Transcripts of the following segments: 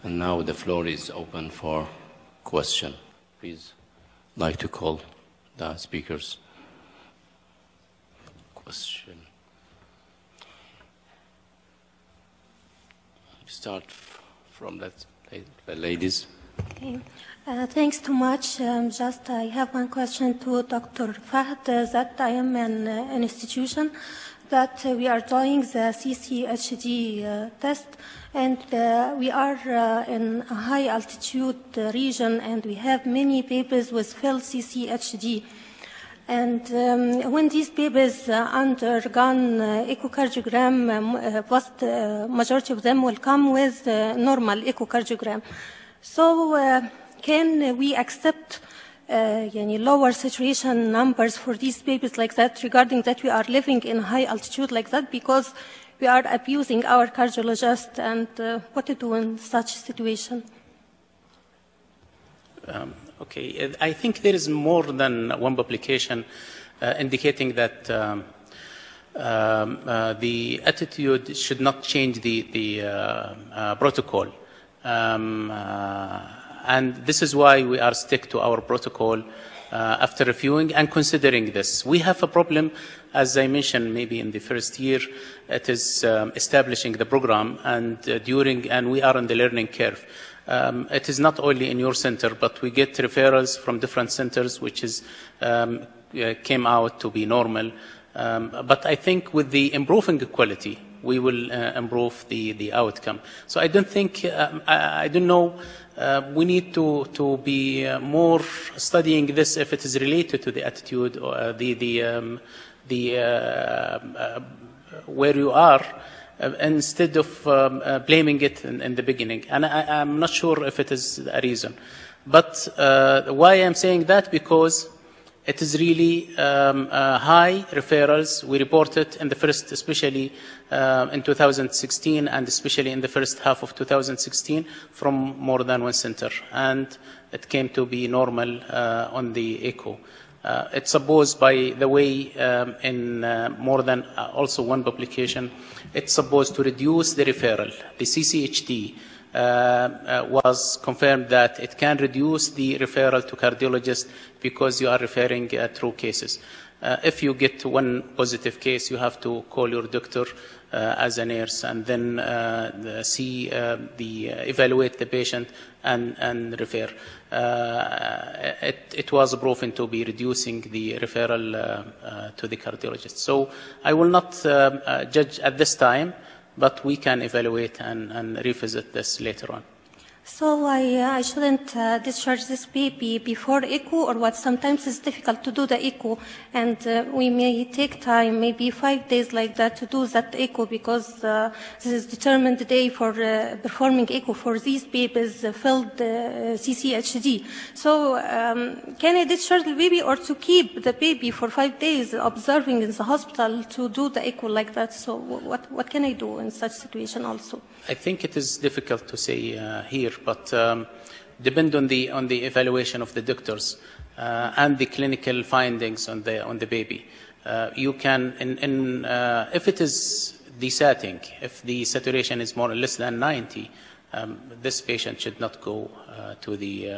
And now the floor is open for question. Please, like to call the speakers. Question. Start from the ladies. Okay. Thanks too much. I have one question to Dr. Fahd, that I am in an institution that we are doing the CCHD test, and we are in a high altitude region, and we have many babies with failed CCHD. And when these babies undergone echocardiogram, majority of them will come with normal echocardiogram. So can we accept lower saturation numbers for these babies like that, regarding that we are living in high altitude like that, because we are abusing our cardiologist, and what to do in such a situation? Okay, I think there is more than one publication indicating that the attitude should not change the protocol. And this is why we are stick to our protocol after reviewing and considering this. We have a problem, as I mentioned, maybe in the first year, it is establishing the program, and we are on the learning curve. It is not only in your center, but we get referrals from different centers, which is came out to be normal. But I think with the improving quality, we will improve the outcome. So I don't think, I don't know, we need to be more studying this if it is related to the attitude or where you are, instead of blaming it in the beginning. And I'm not sure if it is a reason. But why I'm saying that? Because it is really high referrals. We reported in the first, especially in 2016, and especially in the first half of 2016, from more than one center. And it came to be normal on the echo. It's supposed, by the way, in more than also one publication, it's supposed to reduce the referral. The CCHD was confirmed that it can reduce the referral to cardiologist because you are referring through cases. If you get one positive case, you have to call your doctor as a nurse, and then evaluate the patient and refer. It was proven to be reducing the referral to the cardiologist. So I will not judge at this time, but we can evaluate and revisit this later on. So I shouldn't discharge this baby before echo, or what? Sometimes it's difficult to do the echo, and we may take time, maybe 5 days like that, to do that echo, because this is determined day for performing echo for these babies filled CCHD. So can I discharge the baby, or to keep the baby for 5 days observing in the hospital to do the echo like that? So what can I do in such situation also? I think it is difficult to say here, but depend on the evaluation of the doctors and the clinical findings on the baby. You can, if it is desatting, if the saturation is more or less than 90, this patient should not go to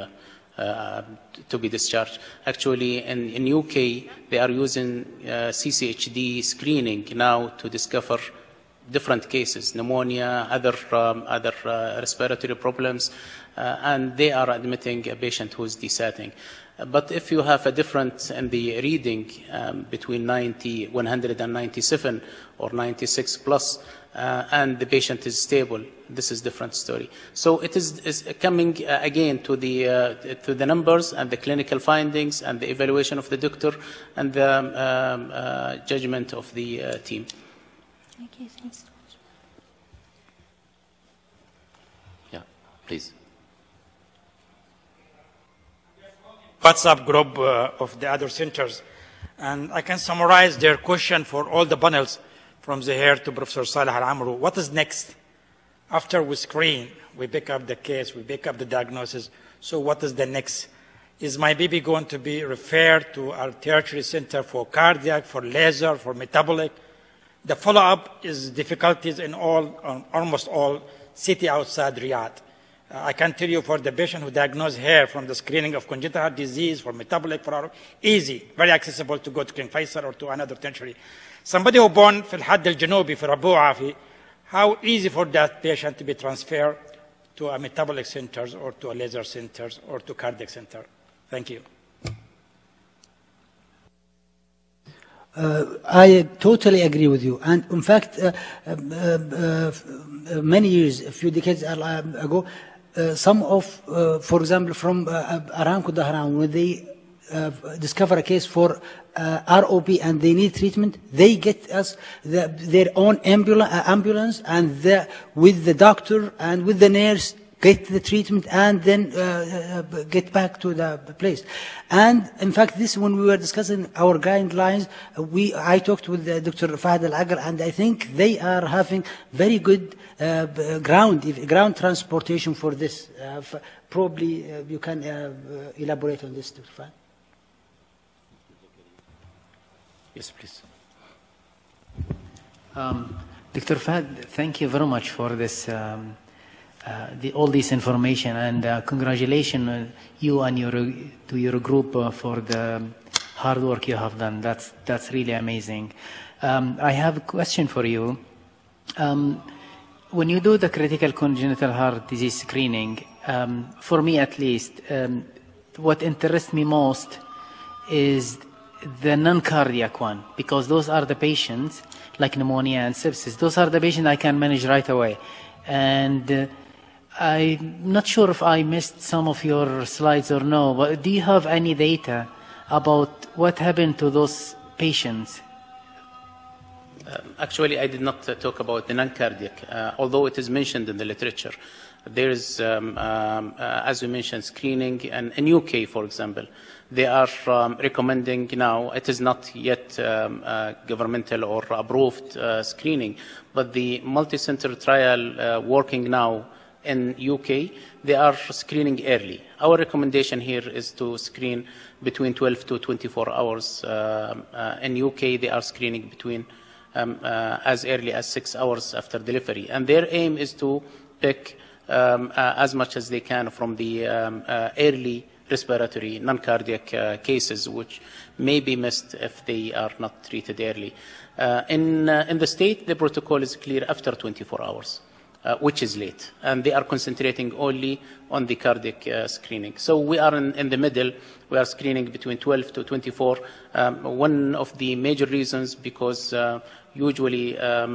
be discharged. Actually, in UK, they are using CCHD screening now to discover different cases, pneumonia, other respiratory problems, and they are admitting a patient who is desatting. But if you have a difference in the reading between 197 or 96 plus, and the patient is stable, this is a different story. So it is coming again to the numbers and the clinical findings and the evaluation of the doctor and the judgment of the team. Okay, thanks. Yeah, please. WhatsApp group of the other centers, and I can summarize their question for all the panels from Zahir to Professor Saleh Al-Amrou. What is next? After we screen, we pick up the case, we pick up the diagnosis. So what is the next? Is my baby going to be referred to our tertiary center for cardiac, for laser, for metabolic? The follow-up is difficulties in almost all city outside Riyadh. I can tell you for the patient who diagnosed here from the screening of congenital heart disease, for metabolic, for easy, very accessible to go to King Faisal or to another tertiary. Somebody who born في الحد الجنوبي في ربوعة في, how easy for that patient to be transferred to a metabolic centers or to a laser centers or to cardiac center? Thank you. I totally agree with you. And in fact, many years, a few decades ago, some of, for example, from Aramco Dahran, when they discover a case for ROP and they need treatment, they get us their own ambulance and with the doctor and with the nurse, get the treatment and then get back to the place. And in fact, this, when we were discussing our guidelines, I talked with Dr. Fahad Al-Aql, and I think they are having very good ground transportation for this. Probably you can elaborate on this, Dr. Fahad. Yes, please. Dr. Fahad, thank you very much for this. All this information, and congratulations you and your group for the hard work you have done. That's really amazing. I have a question for you. When you do the critical congenital heart disease screening, for me at least, what interests me most is the non-cardiac one, because those are the patients like pneumonia and sepsis. Those are the patients I can manage right away. And I'm not sure if I missed some of your slides or no, but do you have any data about what happened to those patients? Actually, I did not talk about the non-cardiac, although it is mentioned in the literature. There is, as we mentioned, screening, and in UK, for example, they are recommending now, it is not yet governmental or approved screening, but the multi-center trial working now in UK, they are screening early. Our recommendation here is to screen between 12 to 24 hours. In UK, they are screening between as early as 6 hours after delivery. And their aim is to pick as much as they can from the early respiratory non-cardiac cases, which may be missed if they are not treated early. In the state, the protocol is clear after 24 hours. Which is late, and they are concentrating only on the cardiac screening. So we are in the middle. We are screening between 12 to 24. One of the major reasons, because usually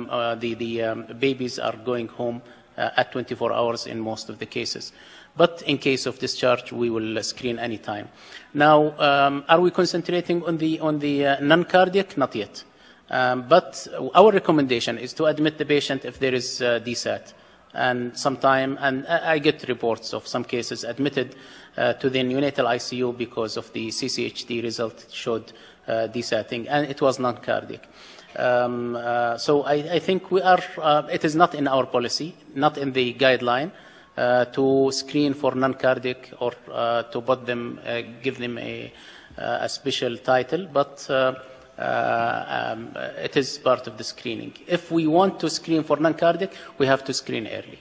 the babies are going home at 24 hours in most of the cases. But in case of discharge, we will screen anytime. Now, are we concentrating on the non-cardiac? Not yet. But our recommendation is to admit the patient if there is DSAT. And sometime, and I get reports of some cases admitted to the neonatal ICU because of the CCHD result showed DSATing, and it was non-cardiac. So I think we are, it is not in our policy, not in the guideline, to screen for non-cardiac or to put them, give them a special title, but it is part of the screening. If we want to screen for non-cardiac, we have to screen early.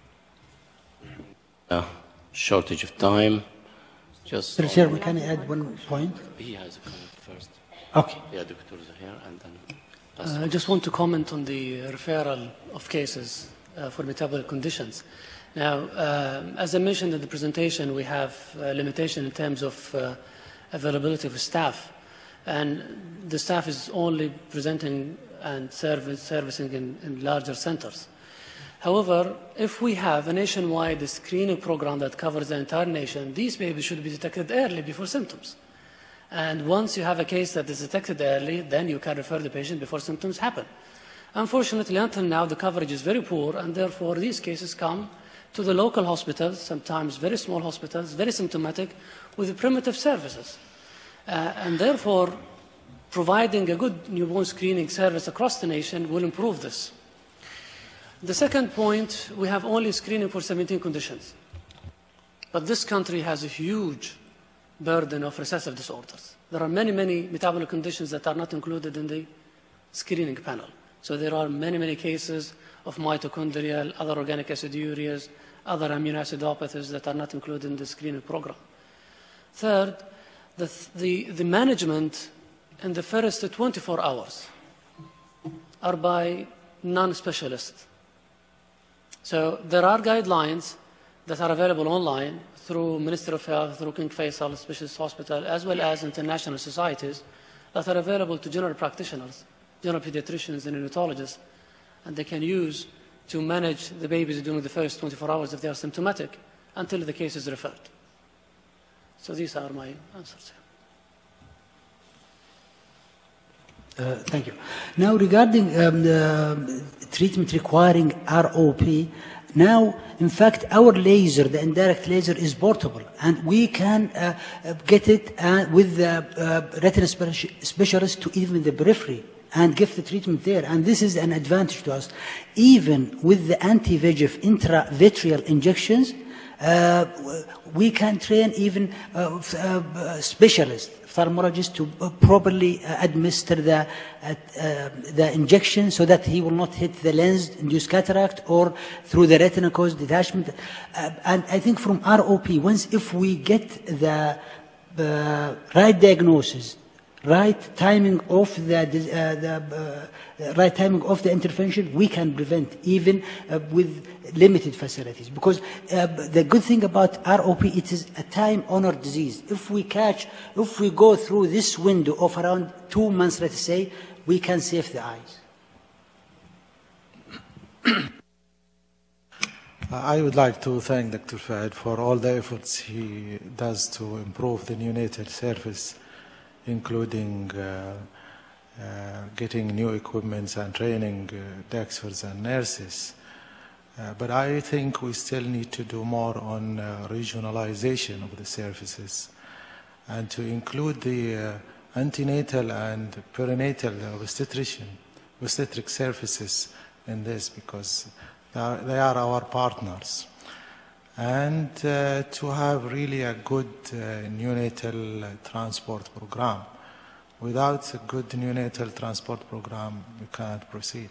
Shortage of time. Just Mr. Chairman, can I add one point? He has a comment first. Okay. Yeah, Dr. Zahir, and then I just want to comment on the referral of cases for metabolic conditions. Now, as I mentioned in the presentation, we have limitation in terms of availability of staff. And the staff is only presenting and servicing in larger centers. However, if we have a nationwide screening program that covers the entire nation, these babies should be detected early before symptoms. And once you have a case that is detected early, then you can refer the patient before symptoms happen. Unfortunately, until now, the coverage is very poor, and therefore these cases come to the local hospitals, sometimes very small hospitals, very symptomatic, with primitive services. And therefore, providing a good newborn screening service across the nation will improve this. The second point, we have only screening for 17 conditions. But this country has a huge burden of recessive disorders. There are many, many metabolic conditions that are not included in the screening panel. So there are many, many cases of mitochondrial, other organic aciduриas, other amino acidopathies that are not included in the screening program. Third, the management in the first 24 hours are by non-specialists. So there are guidelines that are available online through Ministry of Health, through King Faisal Specialist Hospital, as well as international societies that are available to general practitioners, general pediatricians and neonatologists, and they can use to manage the babies during the first 24 hours if they are symptomatic until the case is referred. So these are my answers. Thank you. Now, regarding treatment requiring ROP, now, in fact, our laser, the indirect laser, is portable, and we can get it with the retina specialist to even the periphery and give the treatment there. And this is an advantage to us. Even with the anti-VEGF intravitreal injections, we can train even specialists, ophthalmologists, to properly administer the injection so that he will not hit the lens-induced cataract or through the retina-caused detachment. And I think from ROP, if we get the right diagnosis, right timing of the intervention, we can prevent even with limited facilities. Because the good thing about ROP, it is a time-honored disease. If we go through this window of around 2 months, let's say, we can save the eyes. I would like to thank Dr. Fahd for all the efforts he does to improve the neonatal service, including getting new equipment and training doctors and nurses. But I think we still need to do more on regionalization of the services and to include the antenatal and perinatal obstetric services in this, because they are our partners. And to have really a good neonatal transport program. Without a good neonatal transport program, we cannot proceed.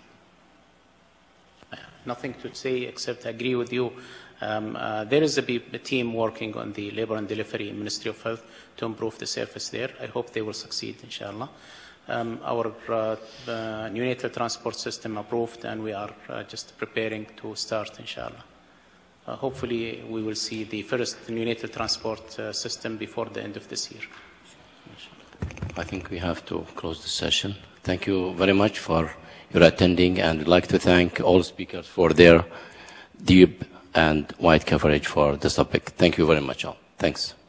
Nothing to say except agree with you. There is a team working on the labor and delivery in Ministry of Health to improve the service there. I hope they will succeed, inshallah. Our neonatal transport system approved, and we are just preparing to start, inshallah. Hopefully, we will see the first neonatal transport system before the end of this year. I think we have to close the session. Thank you very much for your attending, and I'd like to thank all speakers for their deep and wide coverage for this topic. Thank you very much all. Thanks.